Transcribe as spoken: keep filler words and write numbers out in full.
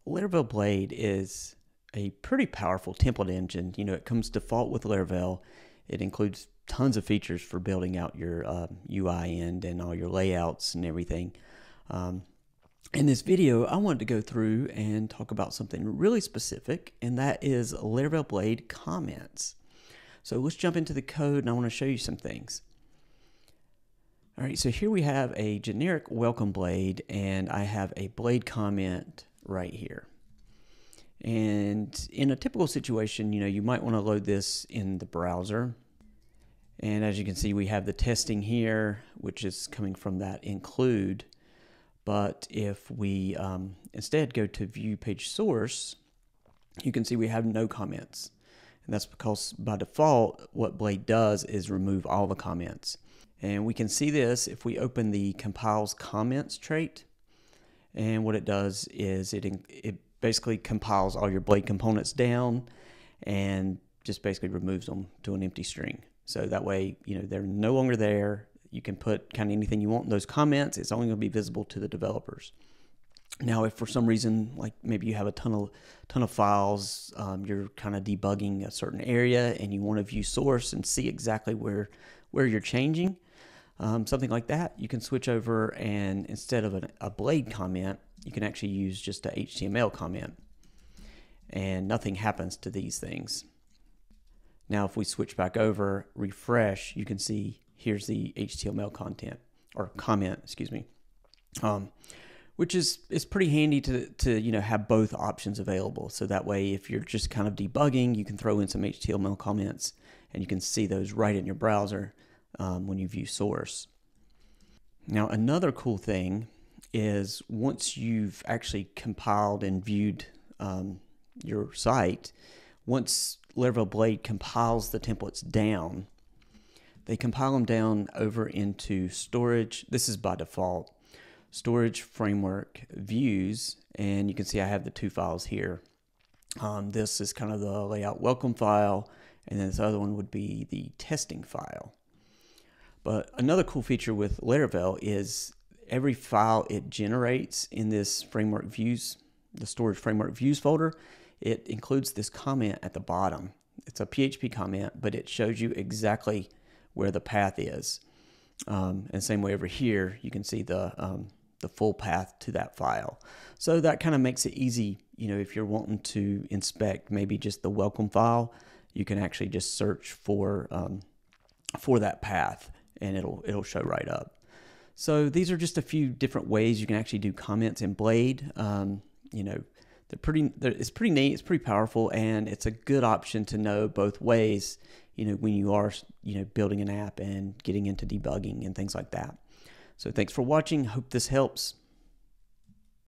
Laravel Blade is a pretty powerful template engine. You know, it comes default with Laravel. It includes tons of features for building out your uh, U I end and all your layouts and everything. Um, in this video, I wanted to go through and talk about something really specific, and that is Laravel Blade comments. So let's jump into the code, and I want to show you some things. All right, so here we have a generic welcome blade, and I have a blade comment right here. And in a typical situation, you know, you might want to load this in the browser. And as you can see, we have the testing here, which is coming from that include. But if we um, instead go to view page source, you can see we have no comments. And that's because by default, what Blade does is remove all the comments. And we can see this if we open the compiles comments trait. And what it does is it, it basically compiles all your Blade components down and just basically removes them to an empty string. So that way, you know, they're no longer there. You can put kind of anything you want in those comments. It's only going to be visible to the developers. Now, if for some reason, like maybe you have a ton of ton of files, um, you're kind of debugging a certain area and you want to view source and see exactly where where you're changing, um, something like that, you can switch over, and instead of an, a Blade comment, you can actually use just a H T M L comment, and nothing happens to these things. Now, if we switch back over, refresh, you can see here's the H T M L content or comment, excuse me. Um, which is, is pretty handy to, to, you know, have both options available. So that way, if you're just kind of debugging, you can throw in some H T M L comments and you can see those right in your browser um, when you view source. Now, another cool thing is once you've actually compiled and viewed um, your site, once Laravel Blade compiles the templates down, they compile them down over into storage. This is by default. Storage framework views, and you can see I have the two files here. Um, this is kind of the layout welcome file, and then this other one would be the testing file. But another cool feature with Laravel is every file it generates in this framework views, the storage framework views folder, it includes this comment at the bottom. It's a P H P comment, but it shows you exactly where the path is. Um, and same way over here, you can see the um, the full path to that file. So that kind of makes it easy, you know, if you're wanting to inspect maybe just the welcome file, you can actually just search for um, for that path, and it'll it'll show right up. So these are just a few different ways you can actually do comments in Blade. Um, you know, they're pretty. They're, it's pretty neat. It's pretty powerful, and it's a good option to know both ways. You know, when you are you know building an app and getting into debugging and things like that. So thanks for watching. Hope this helps.